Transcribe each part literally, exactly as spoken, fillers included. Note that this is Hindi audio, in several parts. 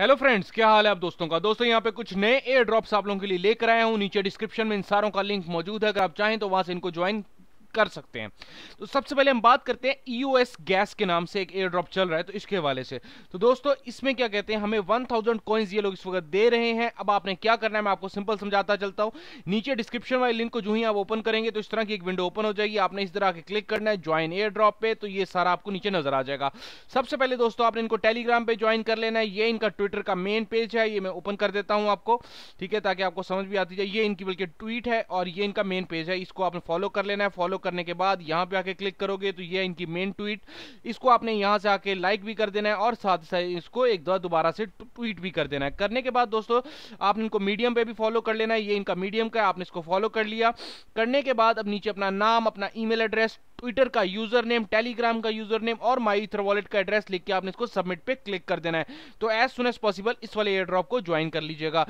हेलो फ्रेंड्स, क्या हाल है आप दोस्तों का। दोस्तों यहाँ पे कुछ नए एयर ड्रॉप्स आप लोगों के लिए लेकर आया हूँ। नीचे डिस्क्रिप्शन में इन सारों का लिंक मौजूद है, अगर आप चाहें तो वहां से इनको ज्वाइन कर सकते हैं। तो सबसे पहले हम बात करते हैं ईओएस गैस के नाम से एक एयर ड्रॉप चल रहा है, तो इसके हवाले से। तो दोस्तों इसमें क्या कहते हैं, हमें वन थाउजेंड कॉइन्स ये लोग इस वक्त दे रहे हैं। अब आपने क्या करना है मैं आपको सिंपल समझाता चलता हूं। नीचे डिस्क्रिप्शन वाले लिंक को जो ही आप ओपन करेंगे तो इस तरह की एक विंडो ओपन हो जाएगी। आपने इस तरह के क्लिक करना है ज्वाइन एयर ड्रॉप पे, तो ये सारा आपको नीचे नजर आ जाएगा। सबसे पहले दोस्तों आपने इनको टेलीग्राम पे ज्वाइन कर लेना है। ये इनका ट्विटर का मेन पेज है, ये मैं ओपन कर देता हूं आपको, ठीक है, ताकि आपको समझ भी आती जाए। ये इनकी बल्कि ट्वीट है और ये इनका मेन पेज है, इसको आपने फॉलो कर लेना है। फॉलो करने के बाद यहाँ पे आके क्लिक करोगे तो ये इनकी मेन ट्वीट, इसको आपने यहां से आके लाइक भी कर देना है और साथ साथ इसको एक दो दोबारा से ट्वीट भी कर देना है। करने के बाद दोस्तों आपने इनको मीडियम पे भी फॉलो कर लेना है। ये इनका मीडियम का है, आपने इसको फॉलो कर लिया। करने के बाद अब नीचे अपना नाम, अपना ईमेल एड्रेस, ट्विटर का यूजर नेम, टेलीग्राम का यूजर नेम और माई ईथर वॉलेट का एड्रेस लिख के आपने इसको सबमिट पे क्लिक कर देना है। तो एज सुन एज पॉसिबल इस वाले एयर ड्रॉप को ज्वाइन कर लीजिएगा।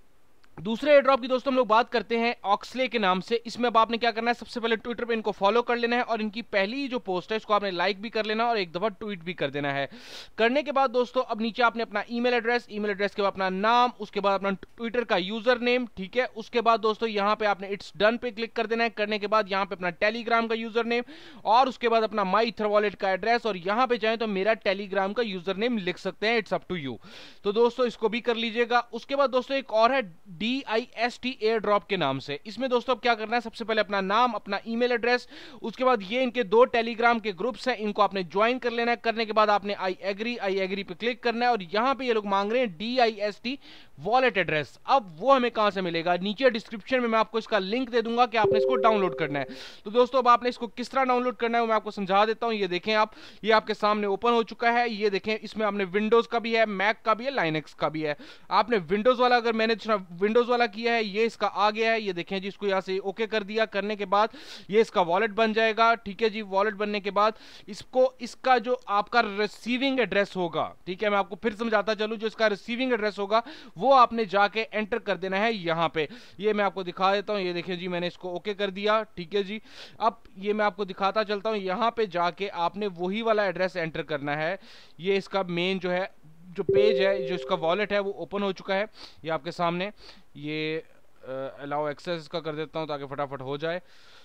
दूसरे एयर ड्रॉप की दोस्तों हम लोग बात करते हैं ऑक्सले के नाम से। इसमें अब आपने क्या करना है, सबसे पहले ट्विटर पे इनको फॉलो कर लेना है और इनकी पहली जो पोस्ट है इसको आपने लाइक भी कर लेना और एक दफा ट्वीट भी कर देना है। करने के बाद दोस्तों अब नीचे आपने अपना ईमेल एड्रेस, ईमेल एड्रेस के बाद अपना नाम, उसके बाद अपना ट्विटर का यूजर नेम, ठीक है। उसके बाद दोस्तों यहाँ पे आपने इट्स डन पे क्लिक कर देना है। करने के बाद यहाँ पे अपना टेलीग्राम का यूजर नेम और उसके बाद अपना माई ईथर वॉलेट का एड्रेस, और यहाँ पे जाए तो मेरा टेलीग्राम का यूजर नेम लिख सकते हैं, इट्स अप टू यू। तो दोस्तों इसको भी कर लीजिएगा। उसके बाद दोस्तों एक और है D I S T airdrop के नाम से। इसमें दोस्तों अब क्या करना है, सबसे पहले अपना नाम, अपना ईमेल एड्रेस, उसके बाद ये इनके दो टेलीग्राम के ग्रुप्स हैं, इनको आपने ज्वाइन कर लेना है। करने के बाद आपने आई एग्री आई एग्री पे क्लिक करना है और यहां पे ये लोग मांग रहे हैं D I S T wallet address. अब वो हमें कहां से मिलेगा, नीचे डिस्क्रिप्शन में मैं आपको इसका लिंक दे दूंगा कि आपने इसको डाउनलोड करना है। तो दोस्तों अब आपने इसको किस तरह डाउनलोड करना है वो मैं आपको समझा देता हूं। ये देखें आप, ये आपके सामने ओपन हो चुका है। ये देखें इसमें आपने विंडोज का भी है, मैक का भी है, लाइनक्स का भी है। आपने विंडोज वाला अगर मैंने विंडोज वाला किया है, ये इसका आ गया है। ये देखें जी, इसको यहां से ओके कर दिया। करने के बाद ये इसका वॉलेट बन जाएगा, ठीक है जी। वॉलेट बनने के बाद इसको इसका जो आपका रिसीविंग एड्रेस होगा, ठीक है, मैं आपको फिर समझाता चलूं, जो इसका रिसीविंग एड्रेस होगा वो आपने जाके एंटर कर देना है यहां पे। ये मैं आपको दिखा देता हूं। ये देखिए जी, मैंने इसको ओके कर दिया, ठीक है जी। अब ये मैं आपको दिखाता चलता हूं, यहां पे जाके आपने वही वाला एड्रेस एंटर करना है। ये इसका मेन जो है, जो पेज है, जो इसका वॉलेट है वो ओपन हो चुका है। ये आपके सामने, ये अलाउ एक्सेस का कर देता हूं ताकि फटाफट हो जाए।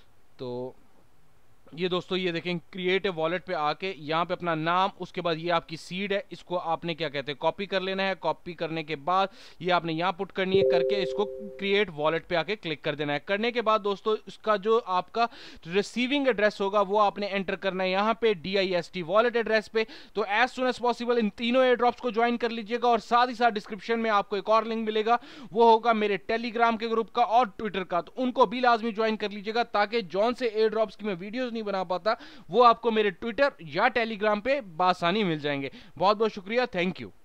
तो ये दोस्तों ये देखें, क्रिएट ए वॉलेट पे आके यहाँ पे अपना नाम, उसके बाद ये आपकी सीड है, इसको आपने क्या कहते हैं कॉपी कर लेना है। कॉपी करने के बाद ये आपने यहाँ पुट करनी है, करके इसको क्रिएट वॉलेट पे आके क्लिक कर देना है। करने के बाद दोस्तों इसका जो आपका रिसीविंग एड्रेस होगा वो आपने एंटर करना है यहाँ पे D I S T wallet address पे। तो एज सुन एज पॉसिबल इन तीनों एयर ड्रॉप्स को ज्वाइन कर लीजिएगा और साथ ही साथ डिस्क्रिप्शन में आपको एक और लिंक मिलेगा, वो होगा मेरे टेलीग्राम के ग्रुप का और ट्विटर का। तो उनको भी लाजमी ज्वाइन कर लीजिएगा ताकि जौन से एयर ड्रॉप्स की मैं वीडियोस नहीं बना पाता वो आपको मेरे ट्विटर या टेलीग्राम पे बासानी मिल जाएंगे। बहुत बहुत शुक्रिया, थैंक यू।